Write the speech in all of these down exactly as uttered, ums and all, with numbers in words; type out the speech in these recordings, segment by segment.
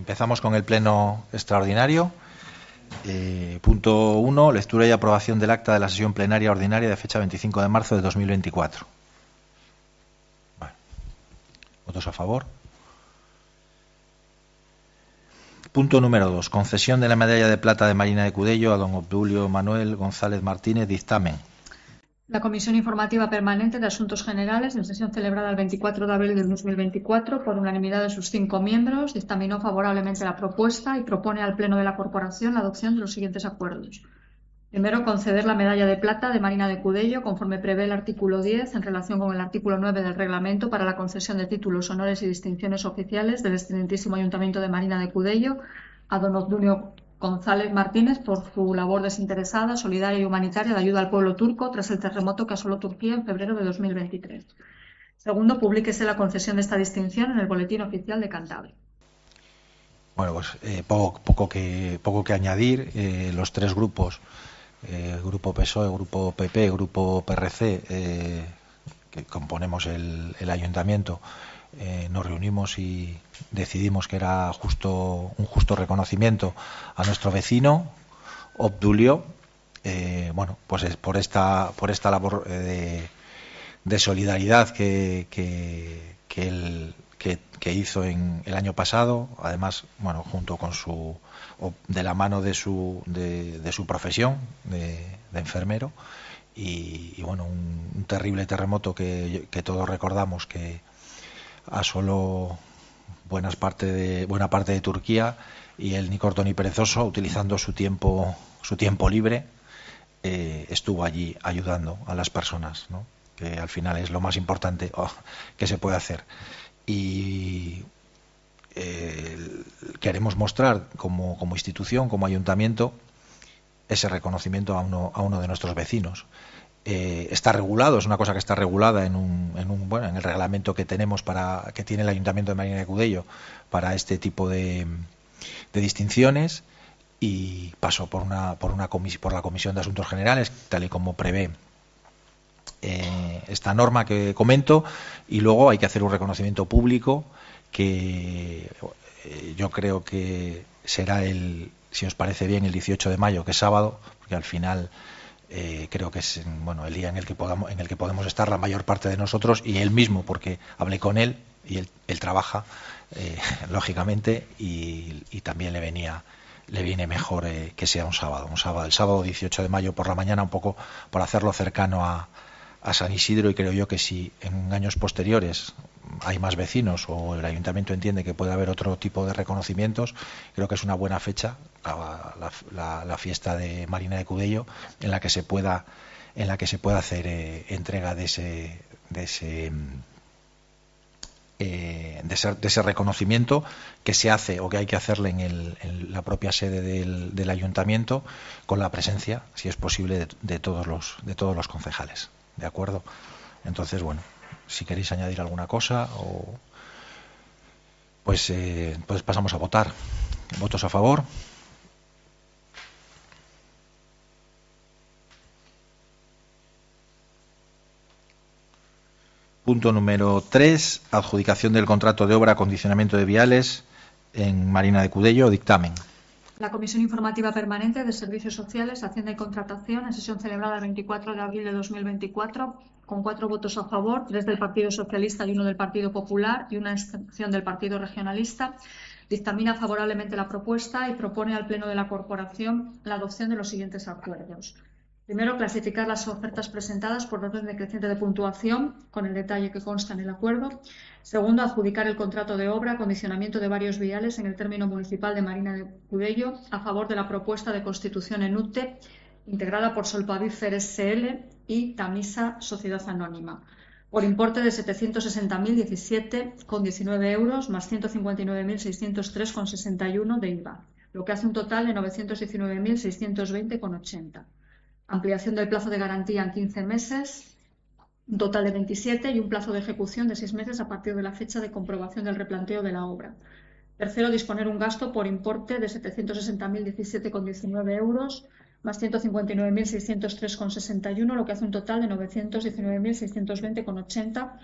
Empezamos con el pleno extraordinario. Eh, punto uno. Lectura y aprobación del acta de la sesión plenaria ordinaria de fecha veinticinco de marzo de dos mil veinticuatro. Bueno. ¿Votos a favor? Punto número dos. Concesión de la medalla de plata de Marina de Cudello a don Obdulio Manuel González Martínez. Dictamen. La Comisión Informativa Permanente de Asuntos Generales, en sesión celebrada el veinticuatro de abril de dos mil veinticuatro, por unanimidad de sus cinco miembros, dictaminó favorablemente la propuesta y propone al Pleno de la Corporación la adopción de los siguientes acuerdos. Primero, conceder la medalla de plata de Marina de Cudello, conforme prevé el artículo diez, en relación con el artículo nueve del reglamento para la concesión de títulos, honores y distinciones oficiales del excelentísimo Ayuntamiento de Marina de Cudello a don Obdulio González Martínez por su labor desinteresada, solidaria y humanitaria de ayuda al pueblo turco tras el terremoto que asoló Turquía en febrero de dos mil veintitrés. Segundo, publíquese la concesión de esta distinción en el Boletín Oficial de Cantabria. Bueno, pues eh, poco, poco, que, poco que añadir. Eh, los tres grupos, eh, Grupo P S O E, Grupo P P, Grupo P R C, eh, que componemos el, el Ayuntamiento, Eh, nos reunimos y decidimos que era justo un justo reconocimiento a nuestro vecino Obdulio, eh, bueno, pues es por esta por esta labor eh, de, de solidaridad que que, que, él, que que hizo en el año pasado, además, bueno, junto con su de la mano de su de, de su profesión de, de enfermero y, y bueno, un, un terrible terremoto que, que todos recordamos que asoló buenas parte de, buena parte de Turquía, y él, ni corto ni perezoso, utilizando su tiempo su tiempo libre, eh, estuvo allí ayudando a las personas, ¿no? Que al final es lo más importante oh, que se puede hacer. Y eh, queremos mostrar como, como institución, como ayuntamiento, ese reconocimiento a uno, a uno de nuestros vecinos. Eh, está regulado, es una cosa que está regulada en un, en un bueno, en el reglamento que tenemos para que tiene el Ayuntamiento de Marina de Cudello para este tipo de, de distinciones, y pasó por una por una comis, por la Comisión de Asuntos Generales, tal y como prevé eh, esta norma que comento, y luego hay que hacer un reconocimiento público que eh, yo creo que será el, si os parece bien, el dieciocho de mayo, que es sábado, porque al final Eh, creo que es bueno el día en el que podamos en el que podemos estar la mayor parte de nosotros, y él mismo, porque hablé con él y él, él trabaja eh, lógicamente, y, y también le venía le viene mejor eh, que sea un sábado un sábado el sábado dieciocho de mayo por la mañana, un poco por hacerlo cercano a, a San Isidro. Y creo yo que si en años posteriores hay más vecinos o el ayuntamiento entiende que puede haber otro tipo de reconocimientos, creo que es una buena fecha la, la, la, la fiesta de Marina de Cudello, en la que se pueda en la que se pueda hacer eh, entrega de ese de ese eh, de, ese de ese reconocimiento que se hace o que hay que hacerle en, el, en la propia sede del, del ayuntamiento, con la presencia, si es posible, de, de todos los de todos los concejales. ¿De acuerdo? Entonces, bueno, si queréis añadir alguna cosa, o pues, eh, pues pasamos a votar. ¿Votos a favor? Punto número tres. Adjudicación del contrato de obra acondicionamiento de viales en Marina de Cudello. Dictamen. La Comisión Informativa Permanente de Servicios Sociales, Hacienda y Contratación, en sesión celebrada el veinticuatro de abril de dos mil veinticuatro, con cuatro votos a favor, tres del Partido Socialista y uno del Partido Popular y una abstención del Partido Regionalista, dictamina favorablemente la propuesta y propone al Pleno de la Corporación la adopción de los siguientes acuerdos. Primero, clasificar las ofertas presentadas por orden decreciente de puntuación, con el detalle que consta en el acuerdo. Segundo, adjudicar el contrato de obra, acondicionamiento de varios viales en el término municipal de Marina de Cudello, a favor de la propuesta de constitución en U T E, integrada por Solpavifer S L y Tamisa Sociedad Anónima, por importe de setecientos sesenta mil diecisiete coma diecinueve euros más ciento cincuenta y nueve mil seiscientos tres coma sesenta y uno de I V A, lo que hace un total de novecientos diecinueve mil seiscientos veinte coma ochenta. Ampliación del plazo de garantía en quince meses, un total de veintisiete, y un plazo de ejecución de seis meses a partir de la fecha de comprobación del replanteo de la obra. Tercero, disponer un gasto por importe de setecientos sesenta mil diecisiete coma diecinueve euros más ciento cincuenta y nueve mil seiscientos tres coma sesenta y uno, lo que hace un total de novecientos diecinueve mil seiscientos veinte coma ochenta,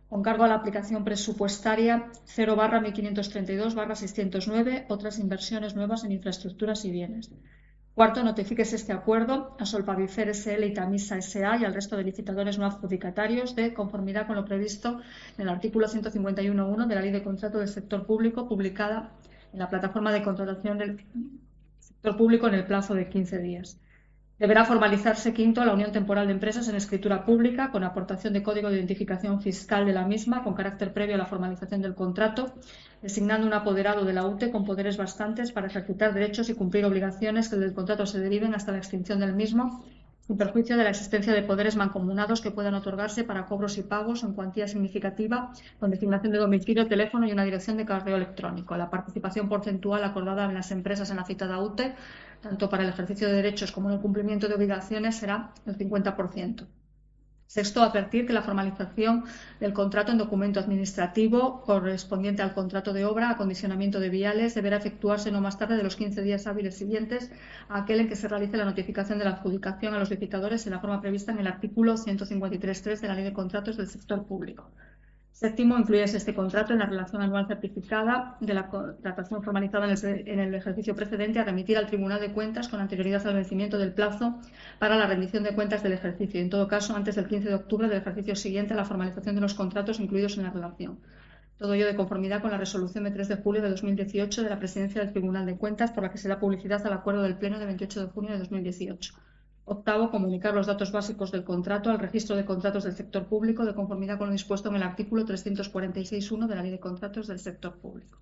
con cargo a la aplicación presupuestaria cero barra mil quinientos treinta y dos barra seiscientos nueve, otras inversiones nuevas en infraestructuras y bienes. Cuarto, notifíquese este acuerdo a Solpavicer S L y Tamisa S A y al resto de licitadores no adjudicatarios de conformidad con lo previsto en el artículo ciento cincuenta y uno punto uno de la Ley de Contrato del Sector Público, publicada en la plataforma de contratación del sector público en el plazo de quince días. Deberá formalizarse, quinto, la unión temporal de empresas en escritura pública con aportación de código de identificación fiscal de la misma con carácter previo a la formalización del contrato, designando un apoderado de la U T E con poderes bastantes para ejercitar derechos y cumplir obligaciones que del contrato se deriven hasta la extinción del mismo, sin perjuicio de la existencia de poderes mancomunados que puedan otorgarse para cobros y pagos en cuantía significativa con designación de domicilio, teléfono y una dirección de correo electrónico. La participación porcentual acordada en las empresas en la citada U T E, tanto para el ejercicio de derechos como en el cumplimiento de obligaciones, será el cincuenta por ciento. Sexto, advertir que la formalización del contrato en documento administrativo correspondiente al contrato de obra, acondicionamiento de viales, deberá efectuarse no más tarde de los quince días hábiles siguientes a aquel en que se realice la notificación de la adjudicación a los licitadores en la forma prevista en el artículo ciento cincuenta y tres punto tres de la Ley de Contratos del Sector Público. Séptimo, incluyese este contrato en la relación anual certificada de la contratación formalizada en el, en el ejercicio precedente a remitir al Tribunal de Cuentas con anterioridad al vencimiento del plazo para la rendición de cuentas del ejercicio, y en todo caso antes del quince de octubre del ejercicio siguiente a la formalización de los contratos incluidos en la relación. Todo ello de conformidad con la resolución de tres de julio de dos mil dieciocho de la Presidencia del Tribunal de Cuentas, por la que se da publicidad al acuerdo del Pleno de veintiocho de junio de dos mil dieciocho. Octavo, comunicar los datos básicos del contrato al registro de contratos del sector público de conformidad con lo dispuesto en el artículo trescientos cuarenta y seis punto uno de la Ley de Contratos del Sector Público.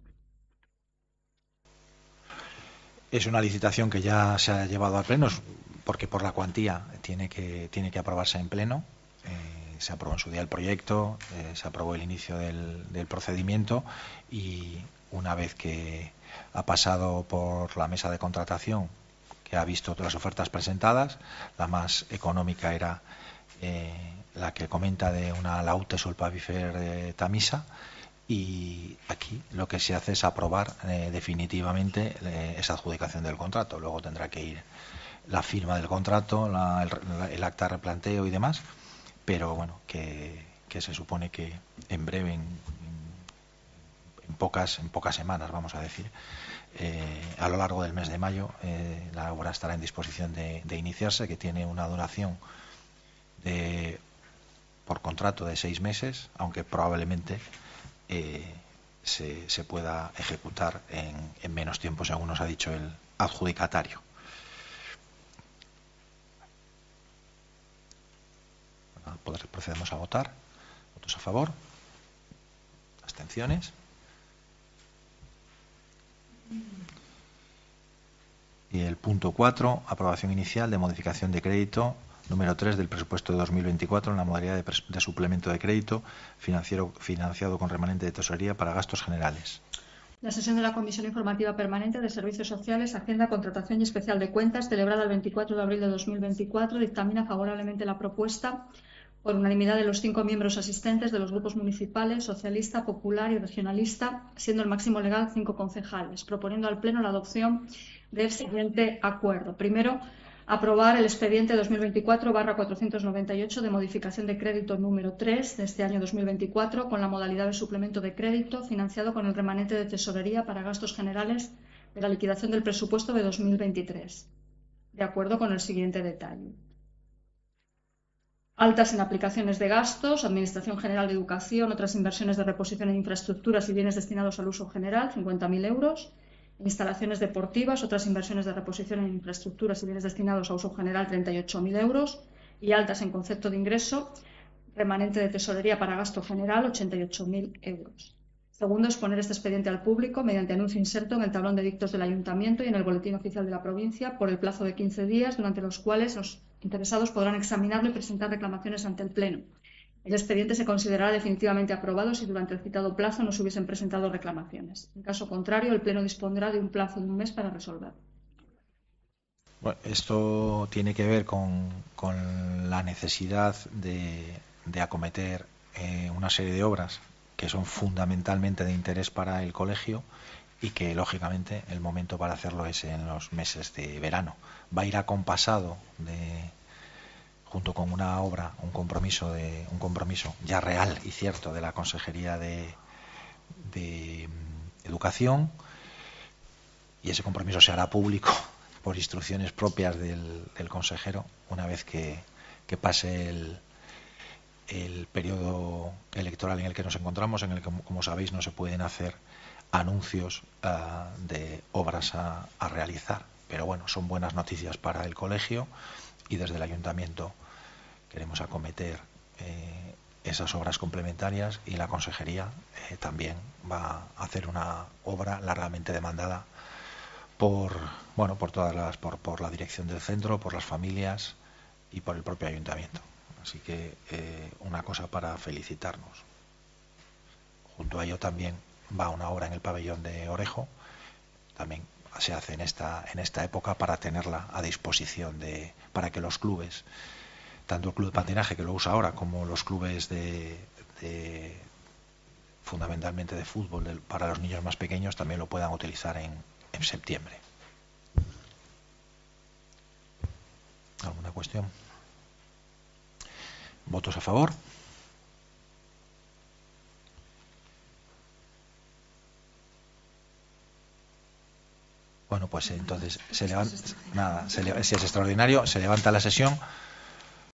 Es una licitación que ya se ha llevado al pleno, porque por la cuantía tiene que, tiene que aprobarse en pleno. Eh, se aprobó en su día el proyecto, eh, se aprobó el inicio del, del procedimiento y una vez que ha pasado por la mesa de contratación, que ha visto todas las ofertas presentadas, la más económica era eh, la que comenta de una la U T E Solpavifer eh, Tamisa, y aquí lo que se hace es aprobar eh, definitivamente eh, esa adjudicación del contrato. Luego tendrá que ir la firma del contrato, la, el, el acta de replanteo y demás, pero bueno, que, que se supone que en breve, en, en, pocas, en pocas semanas, vamos a decir, Eh, a lo largo del mes de mayo eh, la obra estará en disposición de, de iniciarse, que tiene una duración de, por contrato de seis meses, aunque probablemente eh, se, se pueda ejecutar en, en menos tiempo, según nos ha dicho el adjudicatario. Bueno, procedemos a votar. ¿Votos a favor? ¿Abstenciones? Y el punto cuatro, aprobación inicial de modificación de crédito número tres del presupuesto de dos mil veinticuatro en la modalidad de, de suplemento de crédito financiero financiado con remanente de tesorería para gastos generales. La sesión de la Comisión Informativa Permanente de Servicios Sociales, Hacienda, Contratación y Especial de Cuentas, celebrada el veinticuatro de abril de dos mil veinticuatro, dictamina favorablemente la propuesta por unanimidad de los cinco miembros asistentes de los grupos municipales, socialista, popular y regionalista, siendo el máximo legal cinco concejales, proponiendo al Pleno la adopción del siguiente acuerdo. Primero, aprobar el expediente dos mil veinticuatro barra cuatrocientos noventa y ocho de modificación de crédito número tres de este año dos mil veinticuatro con la modalidad de suplemento de crédito financiado con el remanente de tesorería para gastos generales de la liquidación del presupuesto de dos mil veintitrés, de acuerdo con el siguiente detalle. Altas en aplicaciones de gastos, Administración General de Educación, otras inversiones de reposición en infraestructuras y bienes destinados al uso general, cincuenta mil euros. Instalaciones deportivas, otras inversiones de reposición en infraestructuras y bienes destinados a uso general, treinta y ocho mil euros. Y altas en concepto de ingreso, remanente de tesorería para gasto general, ochenta y ocho mil euros. Segundo, exponer este expediente al público mediante anuncio inserto en el tablón de dictos del Ayuntamiento y en el Boletín Oficial de la Provincia por el plazo de quince días, durante los cuales los interesados podrán examinarlo y presentar reclamaciones ante el Pleno. El expediente se considerará definitivamente aprobado si durante el citado plazo no se hubiesen presentado reclamaciones. En caso contrario, el Pleno dispondrá de un plazo de un mes para resolverlo. Bueno, esto tiene que ver con, con la necesidad de, de acometer eh, una serie de obras que son fundamentalmente de interés para el colegio y que, lógicamente, el momento para hacerlo es en los meses de verano. Va a ir acompasado de... junto con una obra, un compromiso de un compromiso ya real y cierto de la Consejería de, de Educación, y ese compromiso se hará público por instrucciones propias del, del consejero una vez que, que pase el, el periodo electoral en el que nos encontramos, en el que, como sabéis, no se pueden hacer anuncios uh, de obras a, a realizar. Pero bueno, son buenas noticias para el colegio, y desde el ayuntamiento queremos acometer eh, esas obras complementarias, y la consejería eh, también va a hacer una obra largamente demandada por bueno por todas las por, por la dirección del centro, por las familias y por el propio ayuntamiento. Así que eh, una cosa para felicitarnos. Junto a ello también va una obra en el pabellón de Orejo, también se hace en esta en esta época para tenerla a disposición de para que los clubes, tanto el club de patinaje que lo usa ahora como los clubes de, de fundamentalmente de fútbol de, para los niños más pequeños, también lo puedan utilizar en, en septiembre. ¿Alguna cuestión? ¿Votos a favor? Bueno, pues entonces se levanta, nada, se le, si es extraordinario, se levanta la sesión.